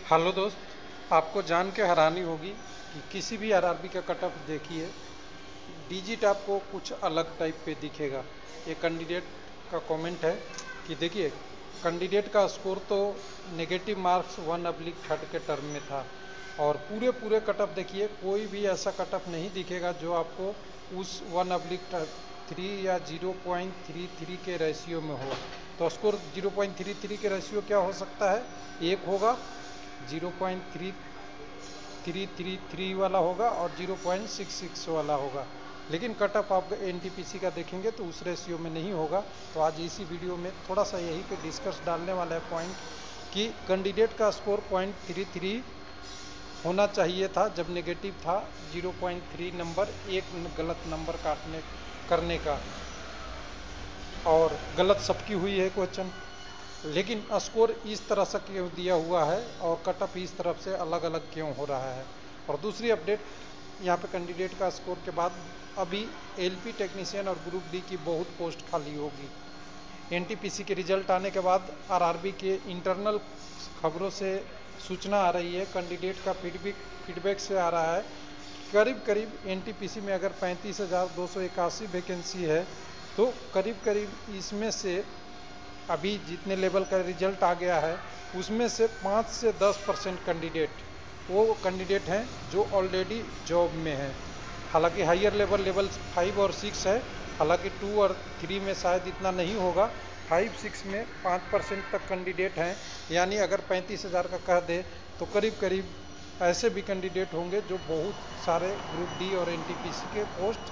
Hello दोस्त, आपको जान के हैरानी होगी कि किसी भी आरआरबी का कट ऑफ देखिए, डिजिट आपको कुछ अलग टाइप पे दिखेगा। ये कैंडिडेट का कमेंट है कि देखिए, कैंडिडेट का स्कोर तो नेगेटिव मार्क्स 1/3 के टर्म में था, और पूरे पूरे कट ऑफ देखिए, कोई भी ऐसा कट ऑफ नहीं दिखेगा जो आपको उस 1/3 या 0.33 के रेशियो में हो। तो स्कोर 0.33 के रेशियो क्या हो सकता है? एक होगा, 0.3333 वाला होगा और 0.66 वाला होगा। लेकिन कट ऑफ आप एनटीपीसी का देखेंगे तो उस रेशियो में नहीं होगा। तो आज इसी वीडियो में थोड़ा सा यही पे डिस्कस डालने वाला है पॉइंट कि कैंडिडेट का स्कोर 0.33 होना चाहिए था जब नेगेटिव था। 0.3 नंबर एक गलत नंबर काटने करने का, और गलत सबकी हुई है क्वेश्चन। लेकिन स्कोर इस तरह से क्यों दिया हुआ है और कट ऑफ इस तरफ से अलग अलग क्यों हो रहा है? और दूसरी अपडेट, यहाँ पे कैंडिडेट का स्कोर के बाद अभी एलपी टेक्नीशियन और ग्रुप डी की बहुत पोस्ट खाली होगी। एनटीपीसी के रिजल्ट आने के बाद आरआरबी के इंटरनल खबरों से सूचना आ रही है, कैंडिडेट का फीडबैक से आ रहा है, करीब करीब एनटीपीसी में अगर 35,281 वैकेंसी है तो करीब करीब इसमें से अभी जितने लेवल का रिजल्ट आ गया है उसमें से 5 से 10% कैंडिडेट वो कैंडिडेट हैं जो ऑलरेडी जॉब में हैं। हालांकि हायर लेवल 5 और 6 है, हालांकि 2 और 3 में शायद इतना नहीं होगा। 5-6 में 5% तक कैंडिडेट हैं, यानी अगर 35,000 का कह दे तो करीब करीब ऐसे भी कैंडिडेट होंगे जो बहुत सारे ग्रुप डी और एनटीपीसी के पोस्ट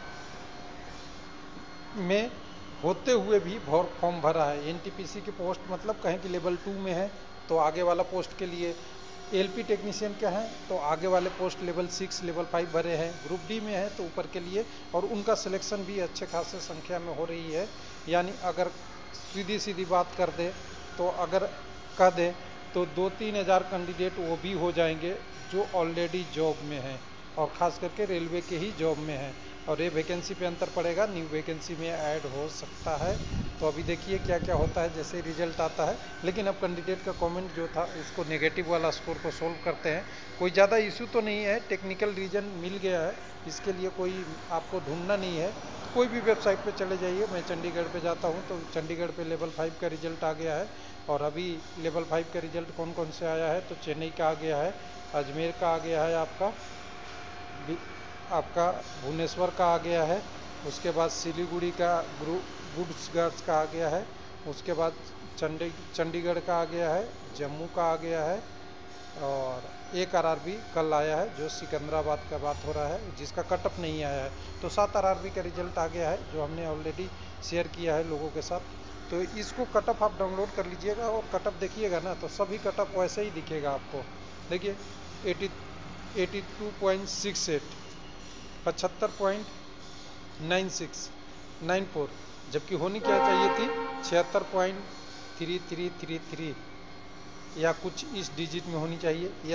में होते हुए भी फॉर्म भरा है। एनटीपीसी की पोस्ट मतलब कहें कि लेवल 2 में है तो आगे वाला पोस्ट के लिए, एलपी टेक्नीशियन क्या है तो आगे वाले पोस्ट लेवल 6 लेवल 5 भरे हैं, ग्रुप डी में है तो ऊपर के लिए, और उनका सिलेक्शन भी अच्छे खासे संख्या में हो रही है। यानी अगर सीधी सीधी बात कर दे तो अगर कह दे तो 2-3 हज़ार कैंडिडेट वो भी हो जाएंगे जो ऑलरेडी जॉब में हैं, और ख़ास करके रेलवे के ही जॉब में हैं। और ये वैकेंसी पे अंतर पड़ेगा, न्यू वैकेंसी में ऐड हो सकता है। तो अभी देखिए क्या क्या होता है जैसे रिजल्ट आता है। लेकिन अब कैंडिडेट का कमेंट जो था उसको नेगेटिव वाला स्कोर को सोल्व करते हैं। कोई ज़्यादा इशू तो नहीं है, टेक्निकल रीजन मिल गया है, इसके लिए कोई आपको ढूंढना नहीं है। कोई भी वेबसाइट पे चले जाइए, मैं चंडीगढ़ पे जाता हूँ तो चंडीगढ़ पे लेवल 5 का रिजल्ट आ गया है। और अभी लेवल 5 का रिजल्ट कौन कौन से आया है तो चेन्नई का आ गया है, अजमेर का आ गया है, आपका भुवनेश्वर का आ गया है, उसके बाद सिलीगुड़ी का गुड्स गर्ल्स का आ गया है, उसके बाद चंडीगढ़ का आ गया है, जम्मू का आ गया है, और एक आरआरबी कल आया है जो सिकंदराबाद का बात हो रहा है जिसका कट ऑफ नहीं आया है। तो 7 आरआरबी का रिजल्ट आ गया है जो हमने ऑलरेडी शेयर किया है लोगों के साथ। तो इसको कट ऑफ आप डाउनलोड कर लीजिएगा और कट ऑफ देखिएगा ना तो सभी कट ऑफ वैसे ही दिखेगा आपको। देखिए 82.68, 75.9694, जबकि होनी क्या चाहिए थी 76.3333 या कुछ इस डिजिट में होनी चाहिए, या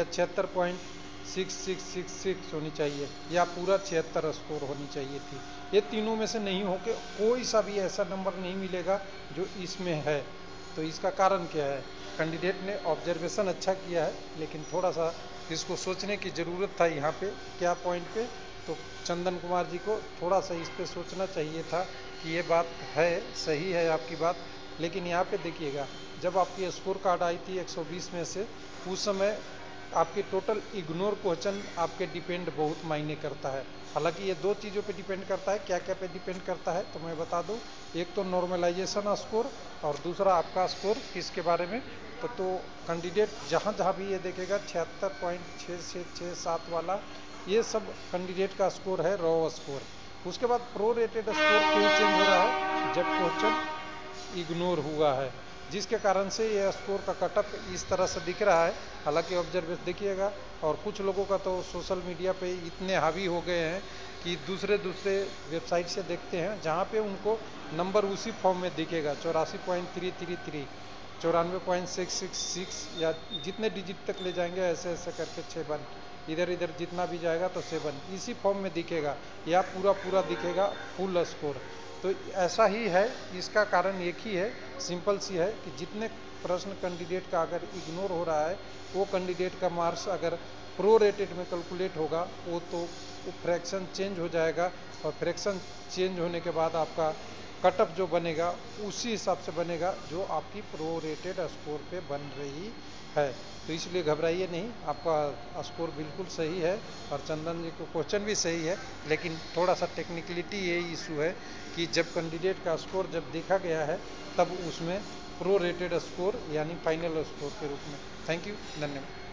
76.6666 होनी चाहिए, या पूरा 76 स्कोर होनी चाहिए थी। ये तीनों में से नहीं होके कोई सा भी ऐसा नंबर नहीं मिलेगा जो इसमें है। तो इसका कारण क्या है? कैंडिडेट ने ऑब्जर्वेशन अच्छा किया है लेकिन थोड़ा सा इसको सोचने की ज़रूरत था। यहाँ पे क्या पॉइंट पे तो चंदन कुमार जी को थोड़ा सा इस पे सोचना चाहिए था कि ये बात है, सही है आपकी बात। लेकिन यहाँ पे देखिएगा, जब आपकी स्कोर कार्ड आई थी 120 में से, उस समय आपके टोटल इग्नोर क्वेश्चन आपके डिपेंड बहुत मायने करता है। हालांकि ये दो चीज़ों पे डिपेंड करता है, क्या क्या पे डिपेंड करता है तो मैं बता दूं। एक तो नॉर्मलाइजेशन स्कोर और दूसरा आपका स्कोर किसके बारे में। तो कैंडिडेट जहाँ जहाँ भी ये देखेगा 76.6 से 6-7 वाला, ये सब कैंडिडेट का स्कोर है, रॉ स्कोर। उसके बाद प्रो रेटेड स्कोर क्यों चेंज हो रहा है? जब क्वेश्चन इग्नोर हुआ है, जिसके कारण से ये स्कोर का कटअप इस तरह से दिख रहा है। हालांकि ऑब्जर्वेशन देखिएगा, और कुछ लोगों का तो सोशल मीडिया पे इतने हावी हो गए हैं कि दूसरे वेबसाइट से देखते हैं जहाँ पे उनको नंबर उसी फॉर्म में दिखेगा 84.333, 94.666, या जितने डिजिट तक ले जाएंगे ऐसे ऐसे करके 7, इधर इधर जितना भी जाएगा तो 7 इसी फॉर्म में दिखेगा, या पूरा पूरा दिखेगा फुल स्कोर। तो ऐसा ही है, इसका कारण एक ही है, सिंपल सी है कि जितने प्रश्न कैंडिडेट का अगर इग्नोर हो रहा है, वो कैंडिडेट का मार्क्स अगर प्रो रेटेड में कैलकुलेट होगा वो तो फ्रैक्शन चेंज हो जाएगा, और फ्रैक्शन चेंज होने के बाद आपका कट ऑफ जो बनेगा उसी हिसाब से बनेगा जो आपकी प्रो रेटेड स्कोर पे बन रही है। तो इसलिए घबराइए नहीं, आपका स्कोर बिल्कुल सही है और चंदन जी को क्वेश्चन भी सही है, लेकिन थोड़ा सा टेक्निकलिटी ये इशू है कि जब कैंडिडेट का स्कोर जब देखा गया है तब उसमें प्रो रेटेड स्कोर यानी फाइनल स्कोर के रूप में। थैंक यू, धन्यवाद।